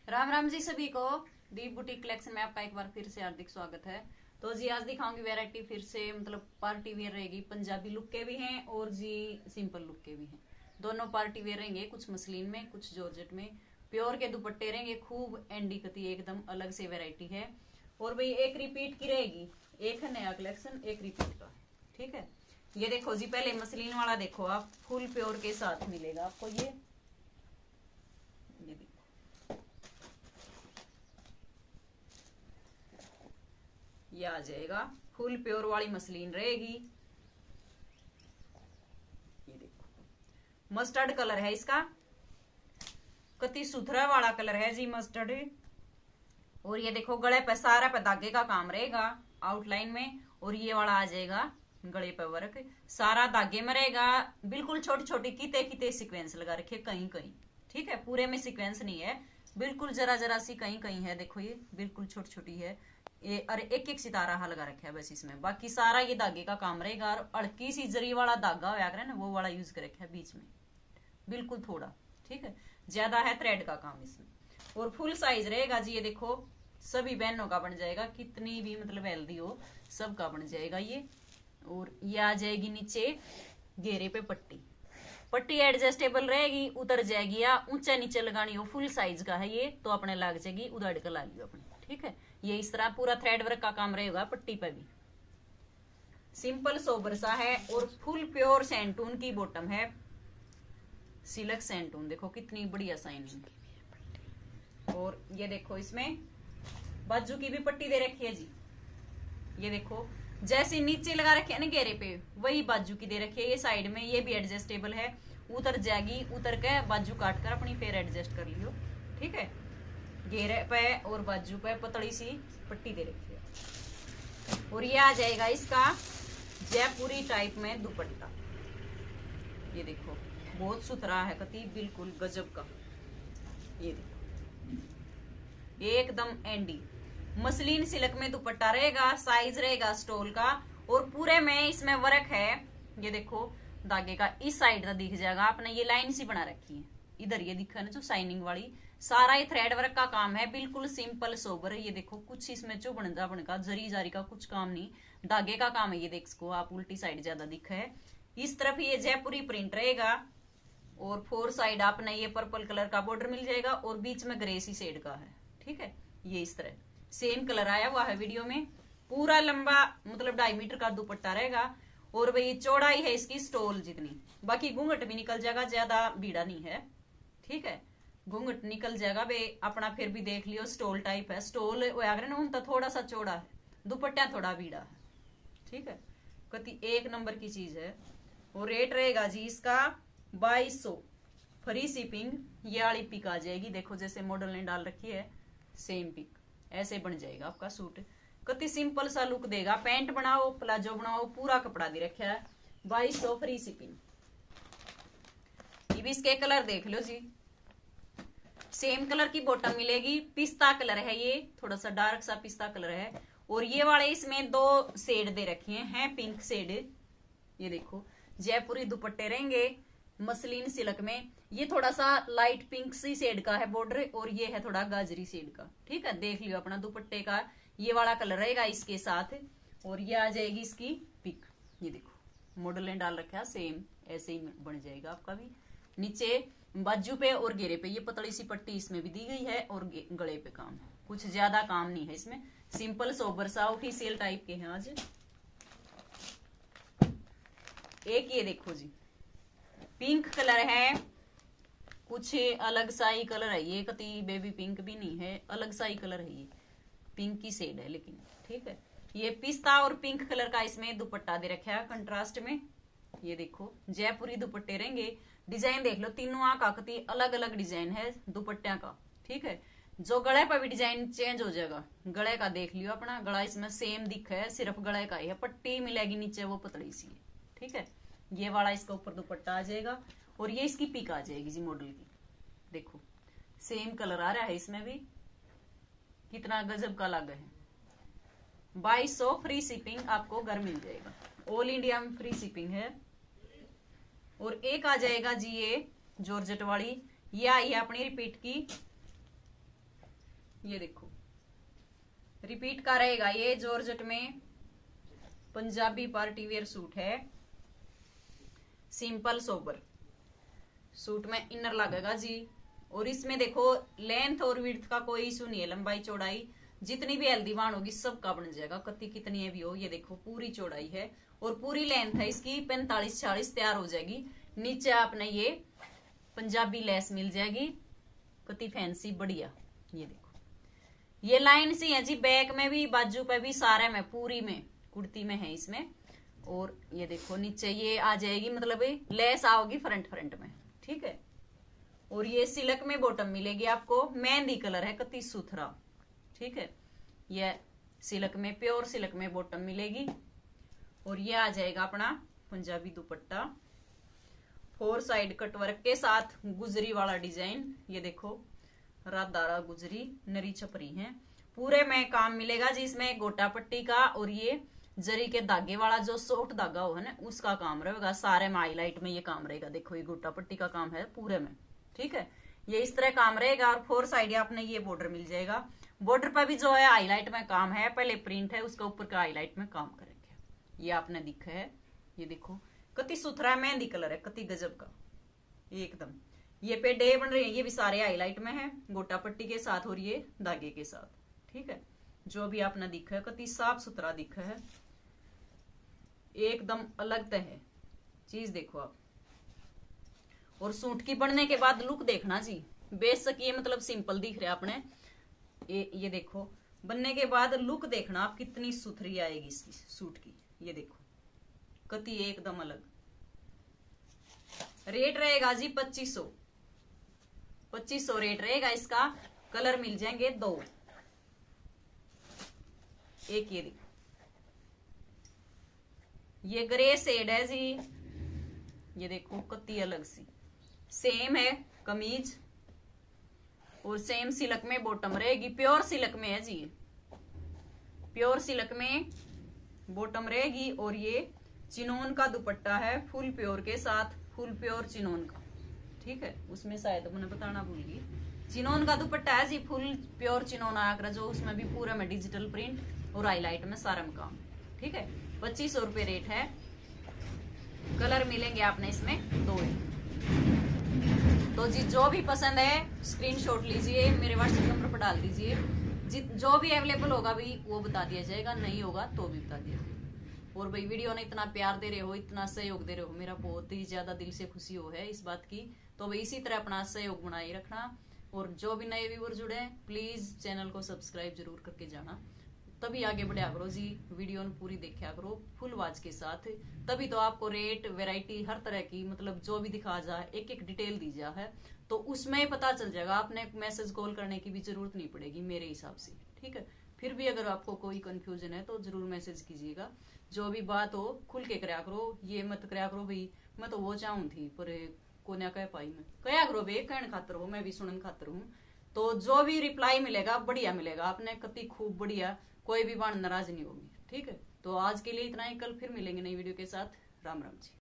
राम राम जी सभी को। दीप boutique collection में आपका एक बार फिर से हार्दिक स्वागत है। तो जी आज दिखाऊंगी वैरायटी फिर से, मतलब पार्टी वेयर रहेगी। पंजाबी लुक के भी हैं और जी सिंपल लुक के भी हैं। दोनों पार्टी वेयर रहेंगे, कुछ मसलिन में कुछ जॉर्जेट में। प्योर के दुपट्टे रहेंगे, खूब एंडी कती, एकदम अलग से वैरायटी है। और भाई एक रिपीट की रहेगी, एक है नया कलेक्शन, एक रिपीट का। ठीक है, ये देखो जी, पहले मसलिन वाला देखो आप, फुल प्योर के साथ मिलेगा आपको। ये देखो, ये आ जाएगा फुल प्योर वाली मसलिन रहेगी। ये देखो, मस्टर्ड कलर है इसका, कति सुथरा वाला कलर है जी, मस्टर्ड। और ये देखो गले पे सारा पे धागे का काम रहेगा आउटलाइन में। और ये वाला आ जाएगा गले पे वर्क, सारा धागे में रहेगा। बिल्कुल छोटी छोटी किते किते सीक्वेंस लगा रखे कहीं कहीं। ठीक है, पूरे में सीक्वेंस नहीं है, बिल्कुल जरा जरा सी कहीं कहीं है। देखो ये बिल्कुल छोटी छोटी है ये, अरे एक एक सितारा हा लगा रखा है बस इसमें। बाकी सारा ये धागे का काम रहेगा। और हल्की सी जरी वाला धागा होया करे ना, वो वाला यूज कर रखा है बीच में, बिल्कुल थोड़ा। ठीक है, ज्यादा है थ्रेड का काम इसमें। और फुल साइज रहेगा जी। ये देखो सभी बहनों का बन जाएगा, कितनी भी मतलब हेल्दी हो सबका बन जाएगा ये। और ये आ जाएगी नीचे घेरे पे पट्टी, पट्टी एडजस्टेबल रहेगी, उतर जाएगी। या ऊंचा नीचे लगानी हो, फुल साइज का है ये तो अपने लग जाएगी, उधाड़ कर ला लियो अपने। ठीक है, ये इस तरह पूरा थ्रेड वर्क का काम रहेगा पट्टी पे भी। सिंपल सोबर सा है और फुल प्योर सैंटून की बॉटम है, सिल्क सैंटून। देखो कितनी बढ़िया साइनिंग। और ये देखो इसमें बाजू की भी पट्टी दे रखी है जी। ये देखो जैसे नीचे लगा रखे है ना घेरे पे, वही बाजू की दे रखी है। ये साइड में ये भी एडजस्टेबल है, उतर जाएगी, उतर के बाजू काट कर अपनी फिर एडजस्ट कर लियो। ठीक है, घेरे पे और बाजू पे पतली सी पट्टी दे रखी है। और ये आ जाएगा इसका जयपुरी टाइप में दुपट्टा। ये देखो बहुत सुथरा है कति, बिल्कुल गजब का। ये देखो एकदम एंडी मसलिन सिल्क में दुपट्टा रहेगा, साइज रहेगा स्टोल का। और पूरे में इसमें वर्क है। ये देखो धागे का इस साइड का दिख जाएगा, आपने ये लाइन सी बना रखी है इधर, ये दिखा ना जो साइनिंग वाली, सारा ये थ्रेड वर्क का काम है, बिल्कुल सिंपल सोबर है। ये देखो कुछ इसमें चुभन जाभन का जरी जारी का कुछ काम नहीं, धागे का काम है। ये देख सको आप, उल्टी साइड ज्यादा दिखा है। इस तरफ ये जयपुरी प्रिंट रहेगा और फोर साइड आपने ये पर्पल कलर का बॉर्डर मिल जाएगा और बीच में ग्रेसी शेड का है। ठीक है, ये इस तरह सेम कलर आया हुआ है वीडियो में। पूरा लंबा मतलब 2.5 मीटर का दुपट्टा रहेगा। और भाई चौड़ाई है इसकी स्टोल जितनी, बाकी घूंघट भी निकल जाएगा, ज्यादा बीड़ा नहीं है। ठीक है, घूंघट निकल जाएगा बे अपना, फिर भी देख लियो स्टोल टाइप है। स्टोल ना उनका थोड़ा सा चौड़ा है, दुपट्टा थोड़ा बीड़ा है। ठीक है, कति एक नंबर की चीज है। और रेट रहेगा जी इसका 2200, फ्री शिपिंग। ये वाली पिक आ जाएगी, देखो जैसे मॉडल ने डाल रखी है सेम पिक, ऐसे बन जाएगा आपका सूट। कति सिंपल सा लुक देगा, पैंट बनाओ प्लाजो बनाओ पूरा कपड़ा दे रखा है। 2200 फ्री शिपिंग। ये भी इसके कलर देख लो जी, सेम कलर की बॉटम मिलेगी, पिस्ता कलर है ये, थोड़ा सा डार्क सा पिस्ता कलर है। और ये वाले इसमें 2 शेड दे रखे हैं पिंक शेड। ये देखो जयपुरी दुपट्टे रहेंगे मसलिन सिल्क में। ये थोड़ा सा लाइट पिंक सी शेड का है बॉर्डर, और ये है थोड़ा गाजरी शेड का। ठीक है, देख लियो अपना दुपट्टे का ये वाला कलर रहेगा इसके साथ। और ये आ जाएगी इसकी पिक। ये देखो मॉडल ने डाल रखा है सेम, ऐसे ही बन जाएगा आपका भी। नीचे बाजू पे और घेरे पे ये पतली सी पट्टी इसमें भी दी गई है, और गले पे काम है, कुछ ज्यादा काम नहीं है इसमें। सिंपल सोबर सा ऑफिशियल टाइप के हैं आज। एक ये देखो जी पिंक कलर है, कुछ अलग सा ही कलर है ये, कति बेबी पिंक भी नहीं है, अलग सा ही कलर है ये, पिंक की शेड है लेकिन। ठीक है, ये पिस्ता और पिंक कलर का इसमें दुपट्टा दे रखा है कंट्रास्ट में। ये देखो जयपुरी दुपट्टे रहेंगे। डिजाइन देख लो, तीनों आकाकती अलग अलग डिजाइन है दुपट्टिया का। ठीक है, जो गले पर भी डिजाइन चेंज हो जाएगा। गले का देख लियो अपना, गला इसमें सेम दिख है, सिर्फ गले का ही है, पट्टी मिलेगी नीचे वो पतली सी है। ठीक है, ये वाला इसका ऊपर दुपट्टा आ जाएगा। और ये इसकी पिक आ जाएगी जी मॉडल की। देखो सेम कलर आ रहा है इसमें भी, कितना गजब का लग है। 2200 फ्री शिपिंग आपको घर मिल जाएगा, ऑल इंडिया में फ्री शिपिंग है। और एक आ जाएगा जी ये जॉर्जेट वाली, ये आई है अपनी रिपीट की ये देखो रिपीट का रहेगा, ये जॉर्जेट में पंजाबी पार्टी वेयर सूट है, सिंपल सोबर सूट में इनर लगेगा जी। और इसमें देखो लेंथ और विड्थ का कोई इशू नहीं है, लंबाई चौड़ाई जितनी भी हल्दी बाण होगी सबका बन जाएगा, कति कितनी भी हो। ये देखो पूरी चौड़ाई है और पूरी लेंथ है इसकी 45-46 तैयार हो जाएगी। नीचे आपने ये पंजाबी लेस मिल जाएगी, कति फैंसी बढ़िया। ये देखो ये लाइन सी है जी, बैक में भी बाजू पे भी सारे में पूरी में कुर्ती में है इसमें। और ये देखो नीचे ये आ जाएगी, मतलब लेस आओगी फ्रंट में, ठीक है। और ये सिल्क में बॉटम मिलेगी आपको, मेहंदी कलर है, कति सुथरा, ठीक है। ये सिल्क में प्योर सिल्क में बॉटम मिलेगी। और ये आ जाएगा अपना पंजाबी दुपट्टा, 4 साइड कटवर्क के साथ गुजरी वाला डिजाइन। ये देखो राधारा गुजरी नरी छपरी है, पूरे में काम मिलेगा जी इसमें गोटा पट्टी का। और ये जरी के धागे वाला जो सॉफ्ट धागा हो है ना उसका काम रहेगा, सारे में हाईलाइट में ये काम रहेगा। देखो ये गोटा पट्टी का काम है पूरे में, ठीक है। ये इस तरह काम रहेगा। और 4 साइड आपने ये बॉर्डर मिल जाएगा, बॉर्डर पर भी जो है हाईलाइट में काम है, पहले प्रिंट है उसका ऊपर का हाईलाइट में काम करेंगे। ये आपने दिखा है, ये देखो कति सुथरा मेहंदी कलर है, कति गजब का एकदम। ये पेडे बन रहे हैं, ये भी सारे हाईलाइट में है गोटा पट्टी के साथ और ये धागे के साथ, ठीक है। जो भी आपने दिखा है कति साफ सुथरा दिखा है, एकदम अलग तो है चीज। देखो आप, और सूट की बनने के बाद लुक देखना जी, बेशक ये मतलब सिंपल दिख रहा है अपने, ये देखो बनने के बाद लुक देखना आप कितनी सुथरी आएगी इसकी सूट की। ये देखो कति एकदम अलग। रेट रहेगा जी 2500 रेट रहेगा इसका। कलर मिल जाएंगे 2, एक ये देखो ये ग्रे शेड है जी, ये देखो कति अलग सी। सेम है कमीज और सेम सिल्क में बॉटम रहेगी, प्योर सिल्क में है जी, प्योर सिल्क में बॉटम रहेगी। और ये चिनोन का दुपट्टा है फुल प्योर के साथ, फुल प्योर चिनोन का, ठीक है। उसमें शायद मैंने बताना भूल गई, चिनोन का दुपट्टा है जी, फुल प्योर चिनोन आकर जो उसमें भी पूरा में डिजिटल प्रिंट और हाईलाइट में सारा में काम, ठीक है। 2500 रुपये रेट है। कलर मिलेंगे आपने इसमें 2। तो जी जो भी पसंद है स्क्रीनशॉट लीजिए, मेरे व्हाट्सएप नंबर पर डाल दीजिए, जो भी अवेलेबल होगा भाई वो बता दिया जाएगा, नहीं होगा तो भी बता दिया जाएगा। और भाई वीडियो ने इतना प्यार दे रहे हो, इतना सहयोग दे रहे हो, मेरा बहुत ही ज्यादा दिल से खुशी हो है इस बात की। तो भाई इसी तरह अपना सहयोग बनाए रखना। और जो भी नए व्यूअर जुड़े हैं प्लीज चैनल को सब्सक्राइब जरूर करके जाना, तभी आगे बढ़िया करो जी। वीडियो पूरी देखा करो फुल आवाज के साथ, तभी तो आपको रेट वैरायटी हर तरह की मतलब जो भी दिखा जाए एक एक डिटेल दी जा है तो उसमें पता चल जाएगा। आपने मैसेज कॉल करने की भी जरूरत नहीं पड़ेगी मेरे हिसाब से, ठीक है। फिर भी अगर आपको कोई कंफ्यूजन है तो जरूर मैसेज कीजिएगा। जो भी बात हो खुल के कराया करो, ये मत कराया करो भाई मैं तो वो चाहूं थी पर को ना कह पाई, मैं कया करो भाई कहने खातर हो, मैं भी सुनने खातर हूँ। तो जो भी रिप्लाई मिलेगा बढ़िया मिलेगा, आपने कति खूब बढ़िया, कोई भी बात नाराज नहीं होगी, ठीक है। तो आज के लिए इतना ही, कल फिर मिलेंगे नई वीडियो के साथ। राम राम जी।